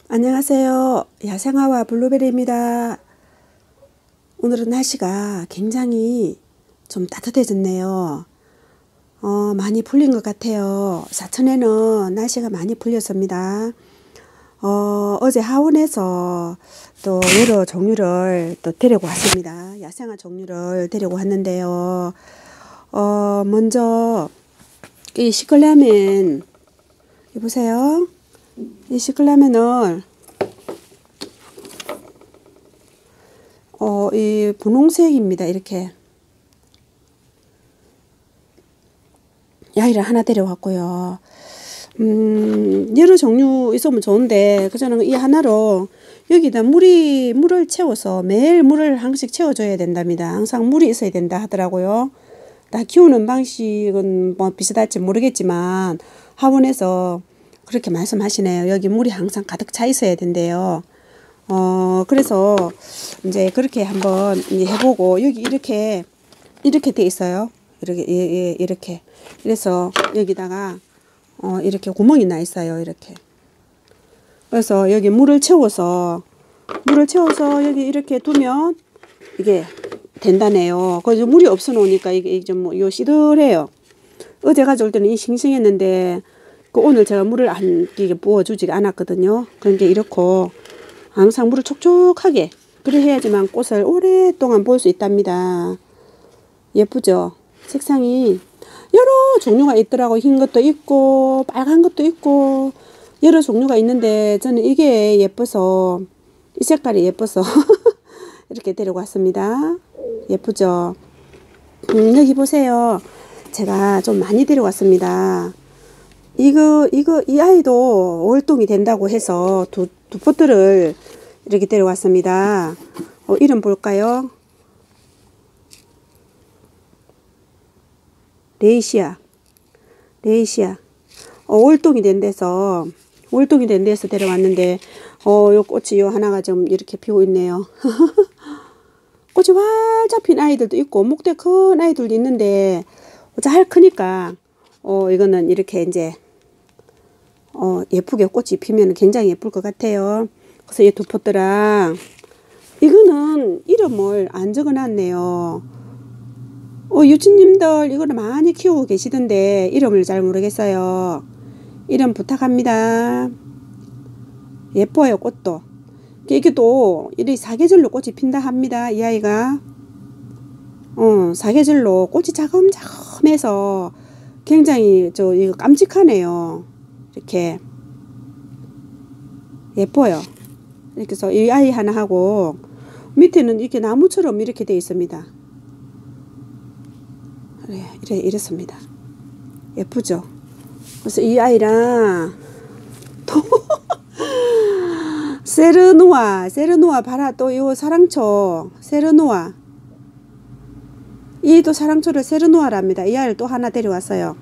안녕하세요. 야생화와 블루베리입니다. 오늘은 날씨가 굉장히 좀 따뜻해졌네요. 많이 풀린 것 같아요. 사천에는 날씨가 많이 풀렸습니다. 어제 하원에서 또 여러 종류를 또 데리고 왔습니다. 야생화 종류를 데리고 왔는데요. 먼저 이 시클라멘 보세요. 이 시클라멘을 이 분홍색입니다. 이렇게 야이를 하나 데려왔고요. 여러 종류 있으면 좋은데 저는 이 하나로 여기다 물을 채워서 매일 물을 한 번씩 채워줘야 된답니다. 항상 물이 있어야 된다 하더라고요. 다 키우는 방식은 뭐 비슷할지 모르겠지만 하원에서 그렇게 말씀하시네요. 여기 물이 항상 가득 차 있어야 된대요. 그래서 이제 그렇게 한번 해보고 여기 이렇게 돼 있어요. 이렇게. 그래서 여기다가 이렇게 구멍이 나 있어요. 이렇게. 그래서 여기 물을 채워서 여기 이렇게 두면 이게 된다네요. 그래서 물이 없어 놓으니까 이게 좀 요 시들해요. 어제 가져올 때는 이 싱싱했는데 오늘 제가 물을 안 부어주지 않았거든요. 그런데 이렇고 항상 물을 촉촉하게 그래 해야지만 꽃을 오랫동안 볼 수 있답니다. 예쁘죠? 색상이 여러 종류가 있더라고. 흰 것도 있고 빨간 것도 있고 여러 종류가 있는데 저는 이게 예뻐서 이 색깔이 예뻐서 이렇게 데리고 왔습니다. 예쁘죠? 여기 보세요. 제가 좀 많이 데려왔습니다. 이 아이도 월동이 된다고 해서 두 포트를 이렇게 데려왔습니다. 이름 볼까요? 레이시아. 월동이 된 데서 데려왔는데, 요 꽃이 요 하나가 좀 이렇게 피고 있네요. 꽃이 활짝 핀 아이들도 있고, 목대 큰 아이들도 있는데, 잘 크니까, 이거는 이렇게 이제, 예쁘게 꽃이 피면 굉장히 예쁠 것 같아요. 그래서 이 두 포트랑 이거는 이름을 안 적어놨네요. 유치님들 이거를 많이 키우고 계시던데 이름을 잘 모르겠어요. 이름 부탁합니다. 예뻐요. 꽃도 이게 또 이렇게 사계절로 꽃이 핀다 합니다. 이 아이가 사계절로 꽃이 자금자금해서 굉장히 이거 깜찍하네요. 이렇게 예뻐요. 이렇게 해서 이 아이 하나 하고 밑에는 이렇게 나무처럼 이렇게 되어 있습니다. 이렇습니다. 예쁘죠? 그래서 이 아이랑 또 세르노아 봐라. 또 이 사랑초 세르노아, 이 또 사랑초를 세르노아랍니다. 이 아이를 또 하나 데려왔어요.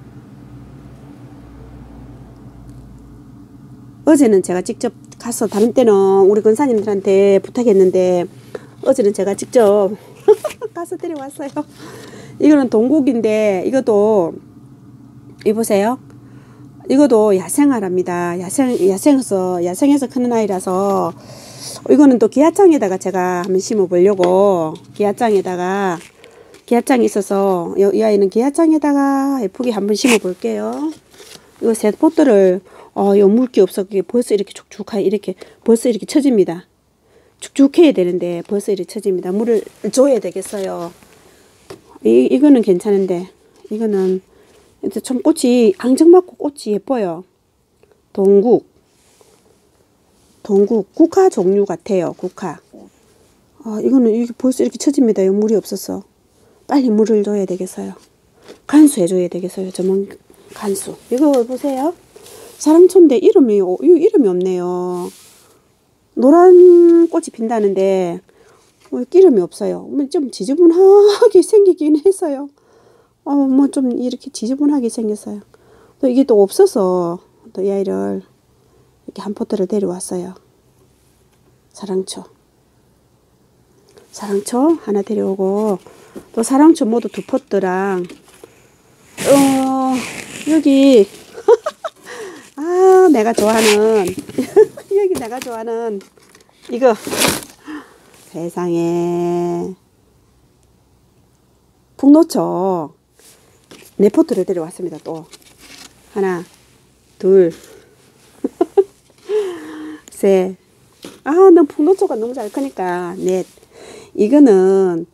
어제는 제가 직접 가서, 다른 때는 우리 권사님들한테 부탁했는데 어제는 제가 직접 가서 데려왔어요. 이거는 동국인데 이것도 보세요. 이것도 야생화랍니다. 야생에서 크는 아이라서 이거는 또 기아장에다가 제가 한번 심어 보려고, 기아장이 있어서 이 아이는 기아장에다가 예쁘게 한번 심어 볼게요. 이거 새 포트를 요 물기 없어. 벌써 이렇게 축축하게 이렇게 벌써 이렇게 처집니다. 축축해야 되는데 벌써 이렇게 처집니다. 물을 줘야 되겠어요. 이거는 괜찮은데 이거는 이제 좀 꽃이 앙증맞고 꽃이 예뻐요. 동국 국화 종류 같아요. 국화. 이거는 이게 벌써 이렇게 처집니다. 물이 없어서 빨리 물을 줘야 되겠어요. 간수해 줘야 되겠어요. 전문 간수. 이거 보세요. 사랑초인데 이름이 없네요. 노란 꽃이 핀다는데 이름이 없어요. 좀 지저분하게 생기긴 했어요. 뭐 좀 이렇게 지저분하게 생겼어요. 또 이게 또 없어서 또 이 아이를 이렇게 한 포트를 데려왔어요. 사랑초 하나 데려오고, 또 사랑초 모두 두 포트랑 여기 내가 좋아하는 여기 내가 좋아하는 이거. 세상에. 북노초 네포트를 데려왔습니다. 또 하나, 둘, 셋. 아, 난 북노초가 너무 잘 크니까 넷. 이거는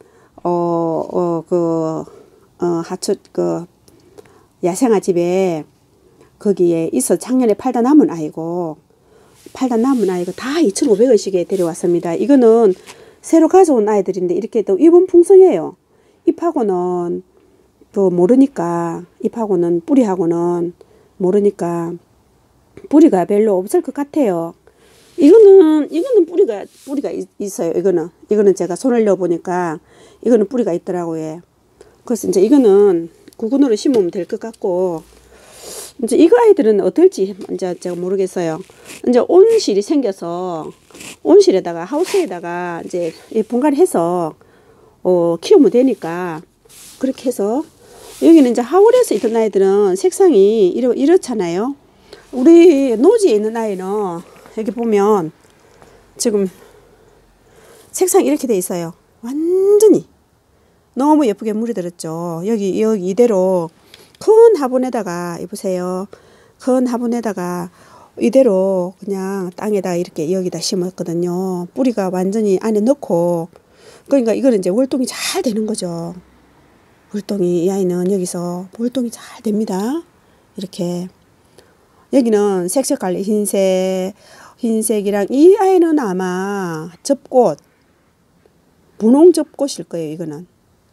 하초 야생화 집에 거기에 있어 작년에 팔다 남은 아이고 다 2,500원씩에 데려왔습니다. 이거는 새로 가져온 아이들인데 이렇게 또 잎은 풍성해요. 잎하고는 모르니까 잎하고는 뿌리하고는 모르니까 뿌리가 별로 없을 것 같아요. 이거는 뿌리가 있어요. 이거는 제가 손을 넣어 보니까 이거는 뿌리가 있더라고요. 그래서 이제 이거는 구근으로 심으면 될 것 같고, 이제 이거 아이들은 어떨지 이제 제가 모르겠어요. 이제 온실이 생겨서 온실에다가 하우스에다가 이제 분갈해서 키우면 되니까 그렇게 해서 여기는 이제 하울에서 있던 아이들은 색상이 이렇잖아요. 우리 노지에 있는 아이는 여기 보면 지금 색상이 이렇게 돼 있어요. 완전히 너무 예쁘게 물이 들었죠. 여기 이대로 큰 화분에다가 보세요. 큰 화분에다가 이대로 그냥 땅에다 이렇게 여기다 심었거든요. 뿌리가 완전히 안에 넣고, 그러니까 이거는 이제 월동이 잘 되는 거죠. 월동이, 이 아이는 여기서 월동이 잘 됩니다. 이렇게 여기는 색깔이 흰색이랑, 이 아이는 아마 접꽃, 분홍 접꽃일 거예요. 이거는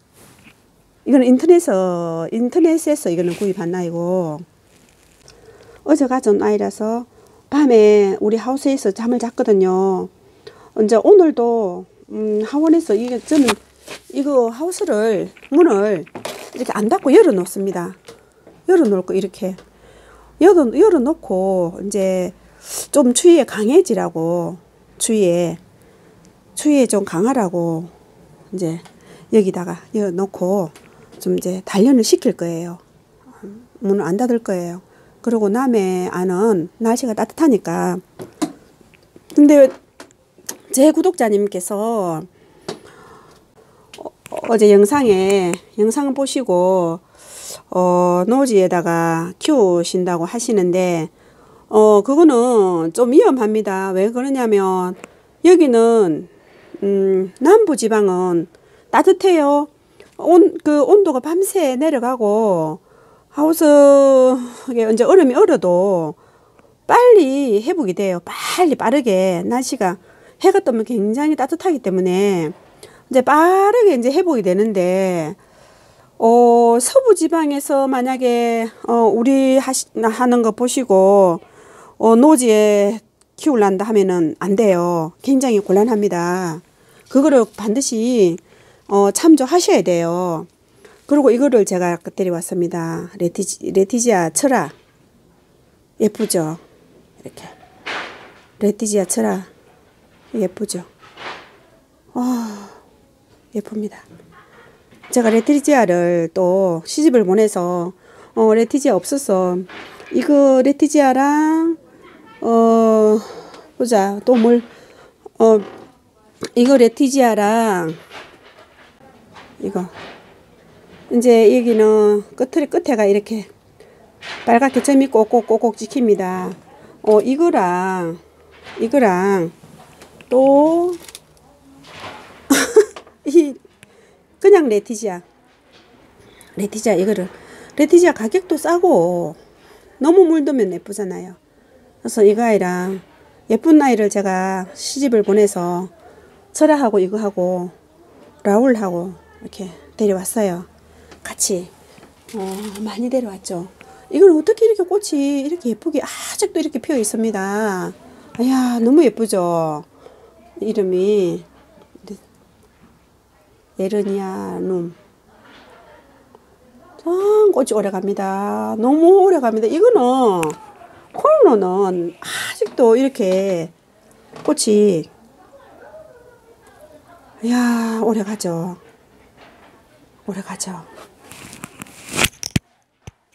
인터넷에서 이거는 구입한 아이고, 어제 가져온 아이라서 밤에 우리 하우스에서 잠을 잤거든요. 이제 오늘도 하원에서 저는 이거 하우스를 문을 이렇게 안 닫고 열어 놓습니다. 열어 놓고 이렇게 열어 놓고 이제 좀 추위에 강해지라고, 추위에 좀 강하라고 이제 여기다가 열어 놓고 좀 이제 단련을 시킬 거예요. 문을 안 닫을 거예요. 그리고 남의 안은 날씨가 따뜻하니까. 근데 제 구독자님께서 어제 영상을 보시고 노지에다가 키우신다고 하시는데 그거는 좀 위험합니다. 왜 그러냐면 여기는 남부지방은 따뜻해요. 온도가 밤새 내려가고 하우스에 이제 얼음이 얼어도 빨리 회복이 돼요. 빠르게 날씨가 해가 뜨면 굉장히 따뜻하기 때문에 이제 빠르게 이제 회복이 되는데 서부 지방에서 만약에 우리 하는 거 보시고 노지에 키우란다 하면은 안 돼요. 굉장히 곤란합니다. 그거를 반드시 참조하셔야 돼요. 그리고 이거를 제가 데려왔습니다. 레티지아 철아. 예쁘죠? 이렇게. 레티지아 철아. 예쁘죠? 예쁩니다. 제가 레티지아를 또 시집을 보내서 레티지아 없어서 이거 레티지아랑 보자. 또 이거 레티지아랑 이거 이제 여기는 끝에가 이렇게 빨갛게 점이 꼭꼭 찍힙니다. 이거랑 또 그냥 레티지아 레티지아 가격도 싸고 너무 물들면 예쁘잖아요. 그래서 이거 아이랑 예쁜 아이를 제가 시집을 보내서 철아하고 이거하고 라울하고 이렇게 데려왔어요. 같이 많이 데려왔죠. 이걸 어떻게 이렇게 꽃이 이렇게 예쁘게 아직도 이렇게 피어 있습니다. 이야, 너무 예쁘죠. 이름이 에르니아눔. 참 꽃이 오래 갑니다. 너무 오래 갑니다. 이거는 콜로는 아직도 이렇게 꽃이 이야, 오래 가죠. 오래 가죠.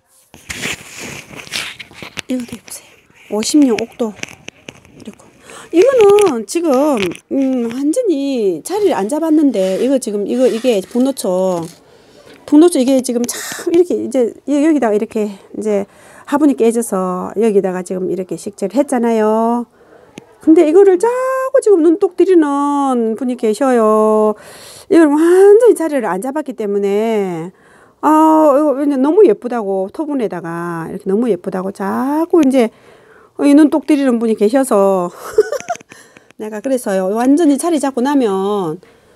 이것도 보세요. 50년 옥도 이렇게. 이거는 지금 완전히 자리를 안 잡았는데 이거 지금 이게 분노초 이게 지금 참 이렇게 이제 여기다가 이렇게 이제 화분이 깨져서 여기다가 지금 이렇게 식재를 했잖아요. 근데 이거를 자꾸 지금 눈독 들이는 분이 계셔요. 이걸 완전히 자리를 안 잡았기 때문에 이거 너무 예쁘다고 토분에다가 이렇게 너무 예쁘다고 자꾸 이제 이 눈독 들이는 분이 계셔서 내가 그래서요 완전히 자리 잡고 나면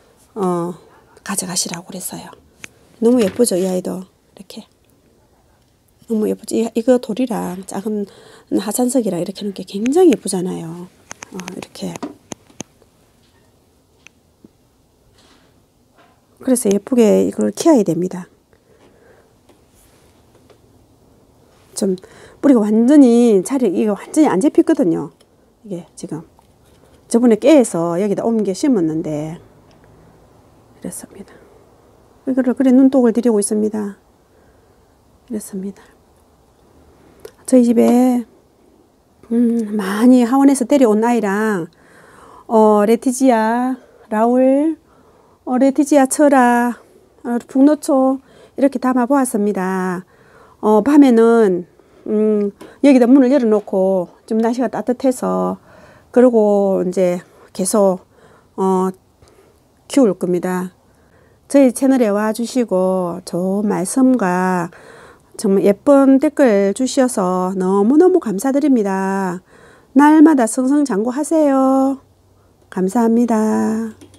가져가시라고 그랬어요. 너무 예쁘죠 이 아이도 이렇게 너무 예쁘지. 이거 돌이랑 작은 하산석이랑 이렇게 하는 게 굉장히 예쁘잖아요. 이렇게 그래서 예쁘게 이걸 키워야 됩니다. 좀 뿌리가 완전히 이거 완전히 안 잡혔거든요. 이게 지금 저번에 깨서 여기다 옮겨 심었는데 이랬습니다. 이거를 그래 눈독을 들이고 있습니다. 이랬습니다. 저희 집에 많이 하원에서 데려온 아이랑 레티지아, 라울, 레티지아 철아, 북노초 이렇게 담아 보았습니다. 밤에는 여기다 문을 열어놓고 좀 날씨가 따뜻해서 그리고 이제 계속 키울 겁니다. 저희 채널에 와주시고 좋은 말씀과 정말 예쁜 댓글 주셔서 너무너무 감사드립니다. 날마다 승승장구하세요. 감사합니다.